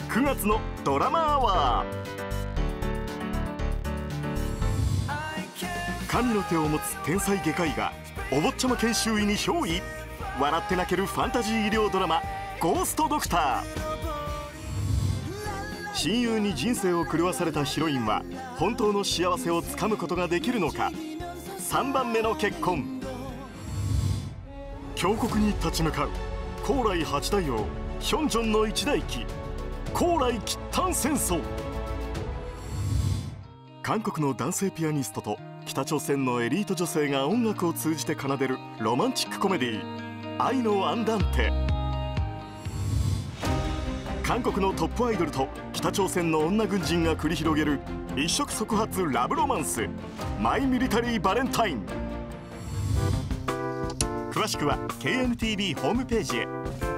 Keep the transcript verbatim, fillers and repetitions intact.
くがつのドラマアワー。神の手を持つ天才外科医がお坊ちゃま研修医に憑依。笑って泣けるファンタジー医療ドラマ「ゴーストドクター」。親友に人生を狂わされたヒロインは本当の幸せをつかむことができるのか。さんばんめの結婚。強国に立ち向かう高麗八大王ヒョンジョンの一代記、高麗喫丹戦争。韓国の男性ピアニストと北朝鮮のエリート女性が音楽を通じて奏でるロマンチックコメディー「愛のアンダンテ」。韓国のトップアイドルと北朝鮮の女軍人が繰り広げる一触即発ラブロマンス「マイ・ミリタリー・バレンタイン」。詳しくは ケーエヌティービー ホームページへ。